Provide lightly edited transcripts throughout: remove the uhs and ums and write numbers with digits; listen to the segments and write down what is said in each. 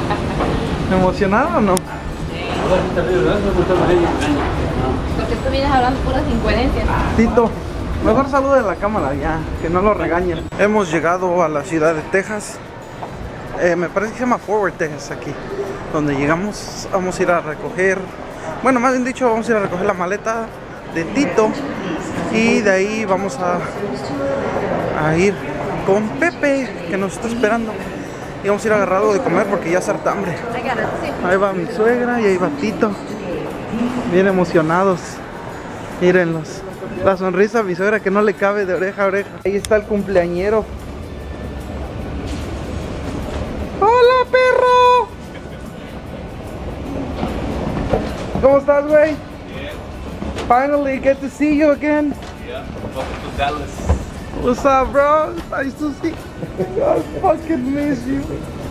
¿Emocionado o no? Porque tú vienes hablando puras incoherencias. Tito, mejor saluda a la cámara ya, que no lo regañen. Hemos llegado a la ciudad de Texas. Me parece que se llama Forward, Texas, aquí. Donde llegamos, vamos a ir a recoger, bueno, más bien dicho, vamos a ir a recoger la maleta de Tito. Y de ahí vamos a ir con Pepe, que nos está esperando. Y vamos a ir a agarrar algo de comer porque ya se harta hambre. Ahí va mi suegra y ahí va Tito. Bien emocionados. Mírenlos. La sonrisa a mi suegra que no le cabe de oreja a oreja. Ahí está el cumpleañero. ¡Hola, perro! ¿Cómo estás, güey? Finally get to see you again. Yeah, welcome to Dallas. What's up, bro? Nice to see you. I fucking miss you.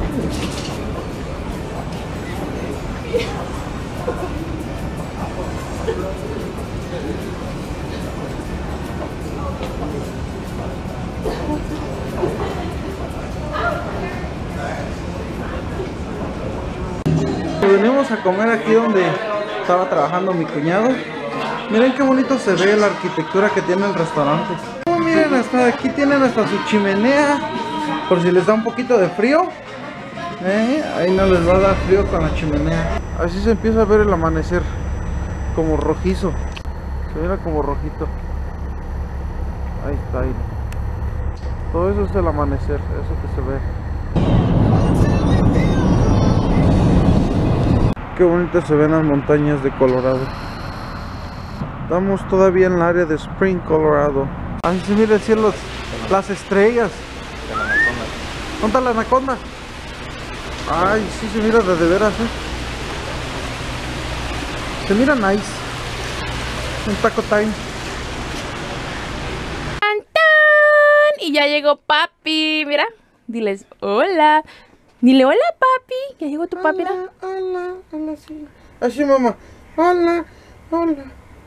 Venimos a comer aquí donde estaba trabajando mi cuñado. Miren qué bonito se ve la arquitectura que tiene el restaurante. Oh, miren, hasta aquí tienen hasta su chimenea, por si les da un poquito de frío. Ahí no les va a dar frío con la chimenea. Así se empieza a ver el amanecer, como rojizo. Se mira como rojito. Ahí está, ahí. Todo eso es el amanecer, eso que se ve. Qué bonitas se ven las montañas de Colorado. Estamos todavía en el área de Spring, Colorado. Ahí se mira el cielo, las estrellas. ¿Dónde está la anaconda? Ay, sí se mira de veras, Se mira nice. Un taco time. ¡Tan, tan! Y ya llegó papi, mira. Diles hola. Dile hola, papi. Ya llegó tu papi, mira. Hola, hola, sí. Así, mamá. Hola, hola.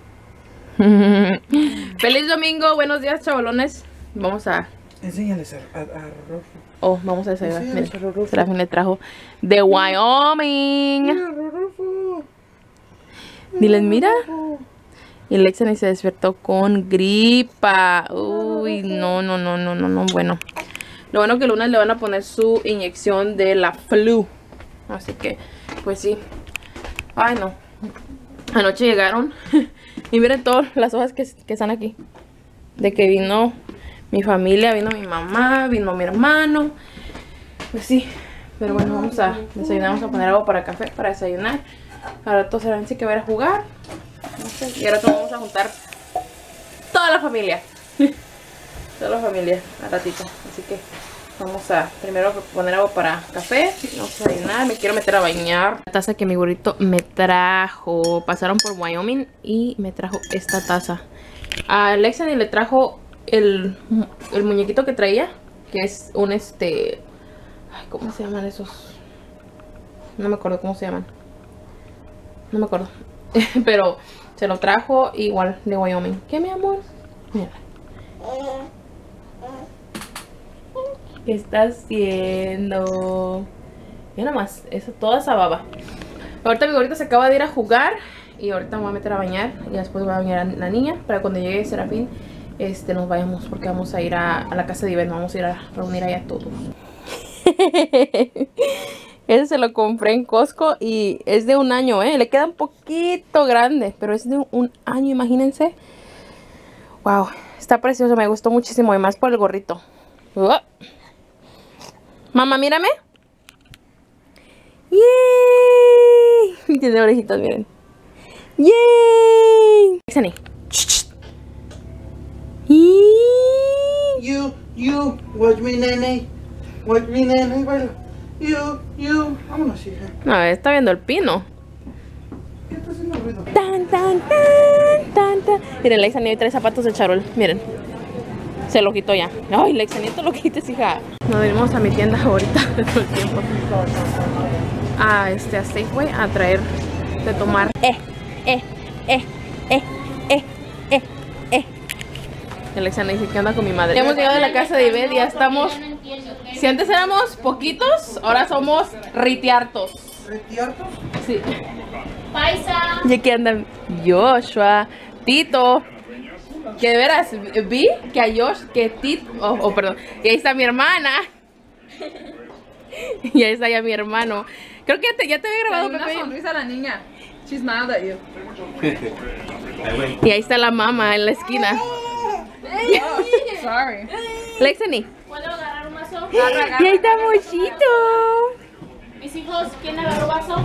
Feliz domingo, buenos días, chavalones. Vamos a... Enséñales a Rorfo. Oh, vamos a desayunar. Enséñales a Rorfo. Serafín le trajo de Wyoming. Mira, Rorfo. Diles, mira. Y Lexani se despertó con gripa. Uy, no. Bueno. Lo bueno que el lunes le van a poner su inyección de la flu. Así que, pues sí. Ay, no. Anoche llegaron. Y miren todas las hojas que están aquí. De que vino mi familia, vino mi mamá, vino mi hermano. Pues sí. Pero bueno, vamos a desayunar. Vamos a poner algo para café, para desayunar. Ahora todos se van a decir que va a ir a jugar. No sé. Y ahora todos vamos a juntar toda la familia. Toda la familia a ratito. Así que vamos a primero poner algo para café. Vamos a desayunar. Me quiero meter a bañar. La taza que mi burrito me trajo. Pasaron por Wyoming y me trajo esta taza. A Alexani le trajo el muñequito que traía. Que es un ay, ¿cómo se llaman esos? No me acuerdo cómo se llaman. No me acuerdo. Pero se lo trajo igual de Wyoming. ¿Qué, mi amor? Mira. ¿Qué está haciendo? Mira nomás, toda esa baba. Ahorita mi gorrita se acaba de ir a jugar. Y ahorita me voy a meter a bañar. Y después voy a bañar a la niña. Para cuando llegue Serafín nos vayamos. Porque vamos a ir a la casa de Iván. Vamos a ir a reunir ahí a todos. Ese se lo compré en Costco. Y es de 1 año, le queda un poquito grande. Pero es de 1 año, imagínense. Wow, está precioso, me gustó muchísimo. Y más por el gorrito. Mamá, mírame. ¡Yay! Tiene orejitas, miren. ¡Yay! Xani. You, watch me, nene. Watch me, nene, baila. You. Vámonos, hija. No, está viendo el pino. ¿Qué está haciendo ruido? Tan. Miren, Lexani hoy trae zapatos de charol. Miren. Se lo quitó ya. Ay, Lexani, te lo quites, hija. Nos venimos a mi tienda ahorita todo el tiempo. A Safeway a traer de tomar. Y Alexandra dice que anda con mi madre. Ya hemos llegado a la casa de Ivette y ya estamos. Si antes éramos poquitos, ahora somos ritiartos. ¿Retiartos? Sí. Paisa. Y aquí andan Joshua, Tito. Que de veras vi que a Josh, que Tito, perdón, que ahí está mi hermana. Y ahí está ya mi hermano. Creo que ya te había grabado, Una Pepe. sonrisa a la niña. She smiled at you. Y ahí está la mamá en la esquina. Sorry. Lexani. ¿Puedo agarrar un vaso? Y ahí está Mochito. Mis hijos, ¿quién agarró vaso?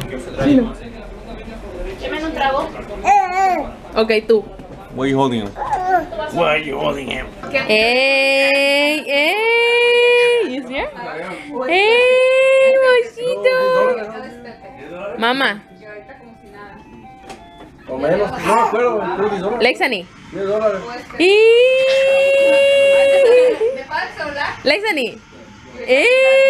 Lleven un trago. Ok, tú. What are you holding him? ¡Ey! ¡Ey! ¿Es here? ¡Ey, Mochito! Mamá. O menos, no me acuerdo. $30. Lexani. $10. ¡Y! Lexani. ¡Ey!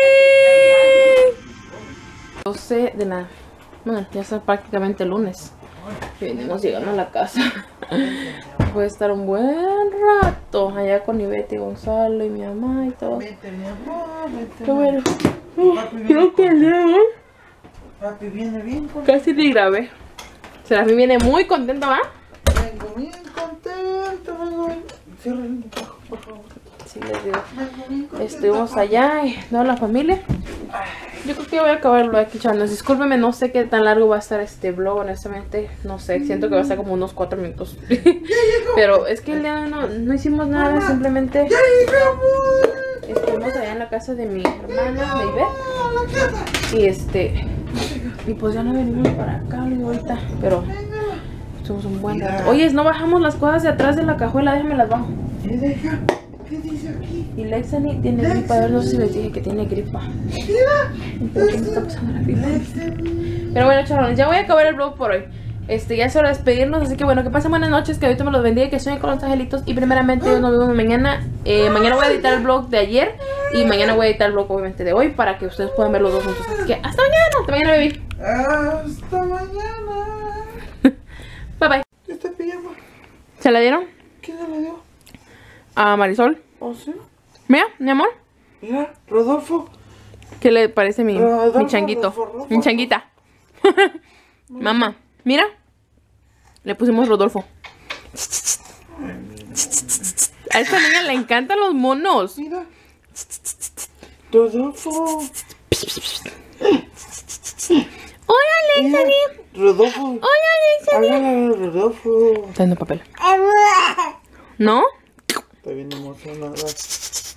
12 de la... Bueno, ya es prácticamente lunes. Y venimos llegando a la casa. Voy a estar un buen rato allá con Ivette y Gonzalo y mi mamá y todo. Vete, mi amor, vete. Qué bueno. Papi Creo que el día de hoy Papi viene bien contento. casi ni grabé. Serafín viene muy contento, ¿va? Vengo bien contento. Vengo bien. Cierra el trabajo, por favor. Sí, les digo. Vengo bien contento. Estuvimos allá y toda la familia. Yo creo que ya voy a acabar el vlog aquí, chavales. Discúlpenme, no sé qué tan largo va a estar este vlog, honestamente. No sé, siento que va a estar como unos 4 minutos. Pero es que el día de hoy no hicimos nada, simplemente estuvimos allá en la casa de mi hermana, de Ivette. Y pues ya no venimos para acá ahorita, pero estuvimos un buen rato. Oye, no bajamos las cosas de atrás de la cajuela, déjame las bajo. ¿Qué deja? ¿Qué dice aquí? Y Lexani tiene gripa, a ver, no sé si les dije que tiene gripa. Pero ¿qué me está pasando la gripa? Pero bueno, chavales, ya voy a acabar el vlog por hoy. Ya es hora de despedirnos, así que bueno, que pasen buenas noches, que ahorita me los bendiga y que sueñen con los angelitos. Y primeramente nos vemos mañana. Mañana voy a editar el vlog de ayer y mañana voy a editar el vlog obviamente de hoy para que ustedes puedan ver los dos juntos. Así que hasta mañana, baby. Hasta mañana. Bye bye. ¿Este pijama? ¿Se la dieron? ¿Quién se la dio? A Marisol. ¿Oh, sí? Mira, mi amor. Mira, Rodolfo. ¿Qué le parece mi changuito? Rodolfo. Mi changuita. Mamá, mira. Le pusimos Rodolfo. A esta niña le encantan los monos. Mira. Rodolfo. Hola, Alexani. Rodolfo. Hola, Alexani. Hágale, Rodolfo. Está dando papel. ¿No? Está bien emocionada.